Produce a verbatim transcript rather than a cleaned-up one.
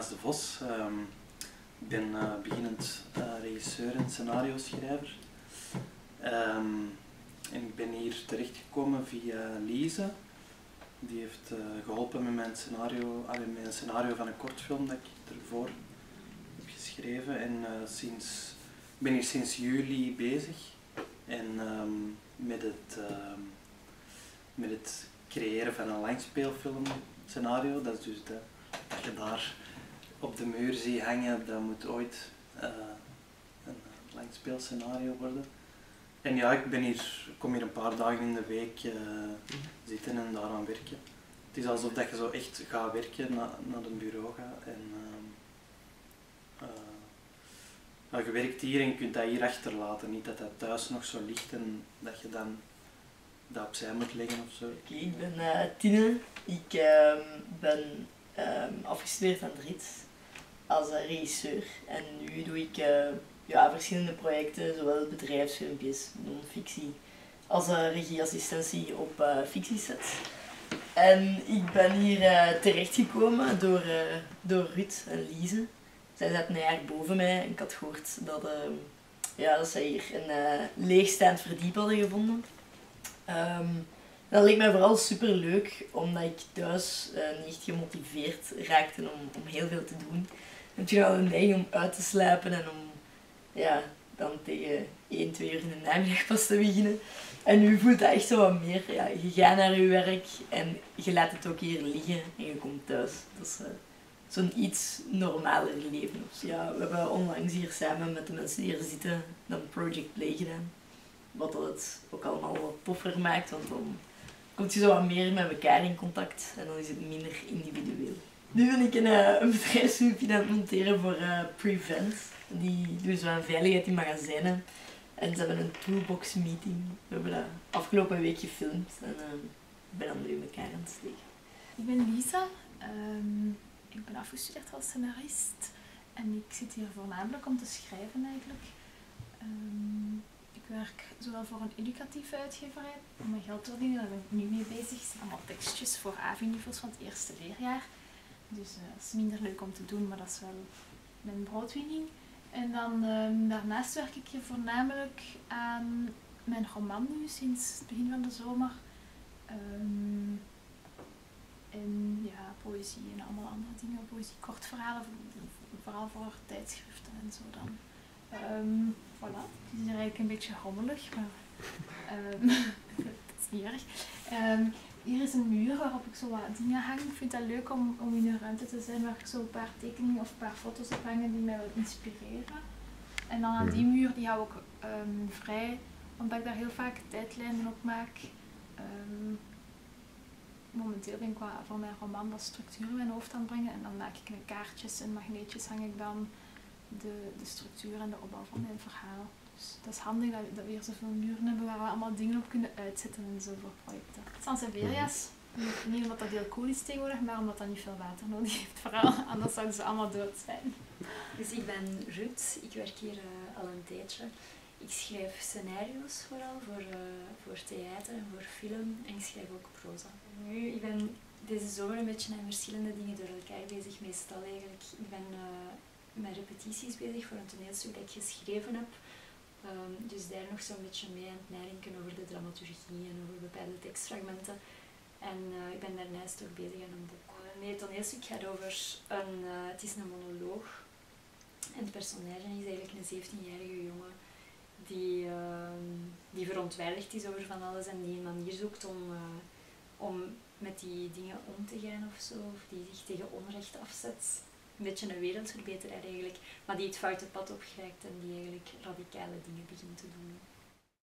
Klaas de Vos. Um, ik ben uh, beginnend uh, regisseur en scenario-schrijver. Um, en ik ben hier terechtgekomen via Lise. Die heeft uh, geholpen met mijn scenario, allee, met een scenario van een kortfilm dat ik ervoor heb geschreven. En uh, sinds, ik ben hier sinds juli bezig. En um, met, het, uh, met het creëren van een langspeelfilm scenario. Dat is dus de, dat je daar op de muur ziet hangen, dat moet ooit uh, een langspeelscenario worden. En ja, ik ben hier, kom hier een paar dagen in de week uh, zitten en daaraan werken. Het is alsof dat je zo echt gaat werken, na, naar een bureau gaat. En, uh, uh, nou, je werkt hier en je kunt dat hier achterlaten, niet dat dat thuis nog zo ligt en dat je dan dat opzij moet leggen of zo. Okay, ik ben uh, Tine, ik uh, ben uh, afgestudeerd aan de R I T als uh, regisseur en nu doe ik uh, ja, verschillende projecten, zowel bedrijfsfilmpjes, non-fictie, als uh, regieassistentie op uh, fictiesets. En ik ben hier uh, terechtgekomen door, uh, door Ruud en Lise. Zij zaten eigenlijk boven mij en ik had gehoord dat, uh, ja, dat zij hier een uh, leegstaand verdiep hadden gevonden. Um, dat leek mij vooral super leuk, omdat ik thuis uh, niet gemotiveerd raakte om, om heel veel te doen. En toen had ik een neiging om uit te slapen en om ja, dan tegen één, twee uur in de namiddag pas te beginnen. En nu voelt dat echt zo wat meer. Ja, je gaat naar je werk en je laat het ook hier liggen en je komt thuis. Dat is uh, zo'n iets normaler leven. Dus ja, we hebben onlangs hier samen met de mensen die hier zitten dan Project Play gedaan. Wat het ook allemaal wat toffer maakt, want dan kom je zo wat meer met elkaar in contact en dan is het minder individueel. Nu ben ik een, uh, een bedrijfsfilmpje aan het monteren voor uh, Prevent. Die doen zo aan veiligheid in magazijnen. En ze hebben een toolbox meeting. We hebben dat afgelopen week gefilmd en uh, ik ben dan nu in elkaar aan het steken. Ik ben Lisa. Um, ik ben afgestudeerd als scenarist. En ik zit hier voornamelijk om te schrijven eigenlijk. Um, Ik werk zowel voor een educatieve uitgeverij om mijn geld te verdienen, daar ben ik nu mee bezig. Het zijn allemaal tekstjes voor A V I-niveaus van het eerste leerjaar. Dus uh, dat is minder leuk om te doen, maar dat is wel mijn broodwinning. En dan um, daarnaast werk ik hier voornamelijk aan mijn roman nu sinds het begin van de zomer. Um, en ja, poëzie en allemaal andere dingen. Poëzie, kortverhalen, vooral voor tijdschriften en zo dan. Um, voilà, het is hier eigenlijk een beetje rommelig, maar um, dat is niet erg. Um, hier is een muur waarop ik zo wat dingen hang. Ik vind dat leuk om, om in een ruimte te zijn waar ik zo een paar tekeningen of een paar foto's heb hangen die mij wel inspireren. En dan aan die muur, die hou ik um, vrij, omdat ik daar heel vaak tijdlijnen op maak. Um, momenteel ben ik qua van mijn roman wat structuur in mijn hoofd aan het brengen en dan maak ik met kaartjes en magneetjes hang ik dan De, de structuur en de opbouw van mijn verhaal. Dus dat is handig dat, dat we hier zoveel muren hebben waar we allemaal dingen op kunnen uitzetten en zo voor projecten. Sanseveria's, niet omdat dat heel cool is tegenwoordig, maar omdat dat niet veel water nodig heeft vooral, anders zouden ze allemaal dood zijn. Dus ik ben Ruud, ik werk hier uh, al een tijdje. Ik schrijf scenario's vooral voor, uh, voor theater en voor film en ik schrijf ook proza. Nu, ik ben deze zomer een beetje aan verschillende dingen door elkaar bezig, meestal eigenlijk. Ik ben uh, met repetities bezig voor een toneelstuk dat ik geschreven heb. Um, dus daar nog zo'n beetje mee aan het nadenken over de dramaturgie en over bepaalde tekstfragmenten. En uh, ik ben daarnaast ook bezig aan een boek. Uh, nee, het toneelstuk gaat over een, uh, het is een monoloog. En het personage is eigenlijk een zeventienjarige jongen die, uh, die verontwaardigd is over van alles en die een manier zoekt om, uh, om met die dingen om te gaan of zo. Of die zich tegen onrecht afzet. Een beetje een wereldverbeteraar eigenlijk, maar die het foute pad opgeraakt en die eigenlijk radicale dingen begint te doen.